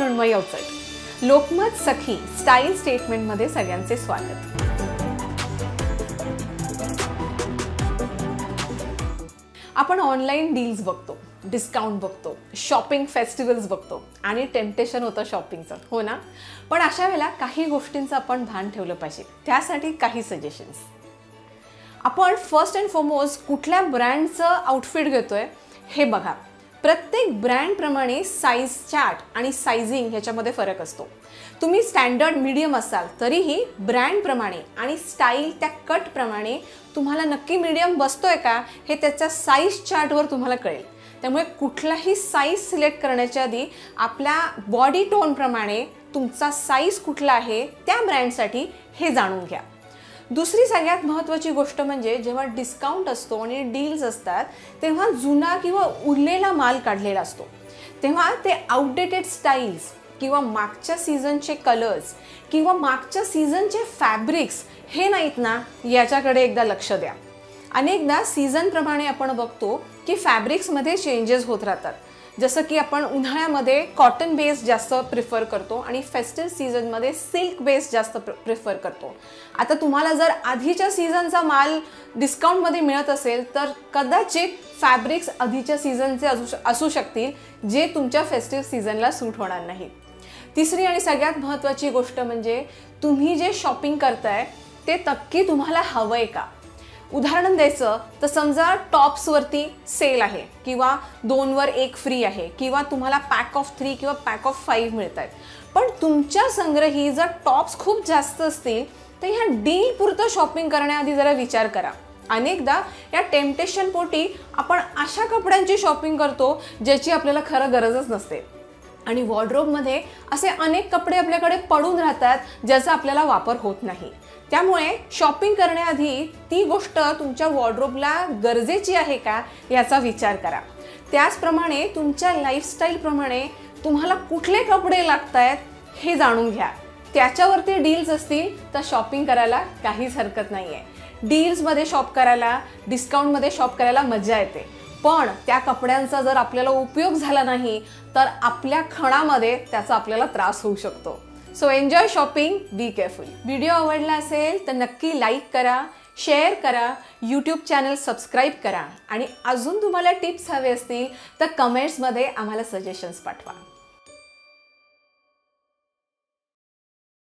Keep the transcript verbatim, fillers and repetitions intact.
Mrinmayi Avchat. Lokmat Sakhi style स्टेटमेंटमध्ये सगळ्यांचे स्वागत. आपण ऑनलाईन डील्स बघतो, डिस्काउंट बघतो, शॉपिंग फेस्टिवल्स बघतो आणि टेम्पटेशन होतं शॉपिंगचं, हो ना. पण अशा वेळेला काही गोष्टींचं आपण भान ठेवलं पाहिजे. त्यासाठी काही सजेशन्स. आपण फर्स्ट अँड फॉरमोस्ट कुठल्या ब्रँडचं आउटफिट घेतोय हे बघा. प्रत्येक ब्रँडप्रमाणे साईज चार्ट आणि सायझिंग ह्याच्यामध्ये फरक असतो. तुम्ही स्टँडर्ड मीडियम असाल तरीही ब्रँडप्रमाणे आणि स्टाईल त्या कटप्रमाणे तुम्हाला नक्की मीडियम बसतोय का हे त्याच्या साईज चार्टवर तुम्हाला कळेल. त्यामुळे कुठलाही साईज सिलेक्ट करण्याच्या आधी आपल्या बॉडी टोनप्रमाणे तुमचा साईज कुठला आहे त्या ब्रँडसाठी हे जाणून घ्या. दुसरी सगळ्यात महत्त्वाची गोष्ट म्हणजे जेव्हा डिस्काउंट असतो आणि डील्स असतात तेव्हा जुना किंवा उरलेला माल काढलेला असतो. तेव्हा ते आउटडेटेड स्टाईल्स किंवा मागच्या सीझनचे कलर्स किंवा मागच्या सीझनचे फॅब्रिक्स हे नाहीत ना, याच्याकडे एकदा लक्ष द्या. अनेकदा सीझनप्रमाणे आपण बघतो की फॅब्रिक्समध्ये चेंजेस होत राहतात. जसं की आपण उन्हाळ्यामध्ये कॉटन बेस जास्त प्रिफर करतो आणि फेस्टिव्ह सीझनमध्ये सिल्क बेस जास्त प्रिफर करतो. आता तुम्हाला जर आधीच्या सीझनचा माल डिस्काउंटमध्ये मिळत असेल तर कदाचित फॅब्रिक्स आधीच्या सीझनचे असू असू शकतील जे तुमच्या फेस्टिव्ह सीझनला सूट होणार नाही. तिसरी आणि सगळ्यात महत्त्वाची गोष्ट म्हणजे तुम्ही जे शॉपिंग करताय ते नक्की तुम्हाला हवं आहे का. उदाहरण द्यायचं तर समजा टॉप्सवरती सेल आहे किंवा दोनवर एक फ्री आहे किंवा तुम्हाला पॅक ऑफ थ्री किंवा पॅक ऑफ फाईव्ह मिळत आहेत. पण तुमच्या संग्रही जर टॉप्स खूप जास्त असतील तर ह्या डील पुरतं शॉपिंग करण्याआधी जरा विचार करा. अनेकदा या टेम्पटेशन पोटी आपण अशा कपड्यांची शॉपिंग करतो ज्याची आपल्याला खरं गरजच नसते आणि वॉर्डरोबमध्ये असे अनेक कपडे आपल्याकडे पडून राहतात ज्याचा आपल्याला वापर होत नाही. त्यामुळे शॉपिंग करण्याआधी ती गोष्ट तुमच्या वॉर्डरोबला गरजेची आहे का याचा विचार करा. त्याचप्रमाणे तुमच्या लाईफस्टाईलप्रमाणे तुम्हाला कुठले कपडे लागत आहेत हे जाणून घ्या. त्याच्यावरती डील्स असतील तर शॉपिंग करायला काहीच हरकत नाही आहे. डील्समध्ये शॉप करायला, डिस्काउंटमध्ये शॉप करायला मजा येते. पण त्या कपड्यांचा जर आपल्याला उपयोग झाला नाही तर आपल्या खणामध्ये त्याचा आपल्याला त्रास होऊ शकतो. So enjoy shopping, be careful. Video आवडला असेल तर नक्की लाईक करा, शेअर करा, यूट्यूब चॅनल सबस्क्राईब करा आणि अजून तुम्हाला टिप्स हवे असतील तर कमेंट्समध्ये आम्हाला सजेशन्स पाठवा.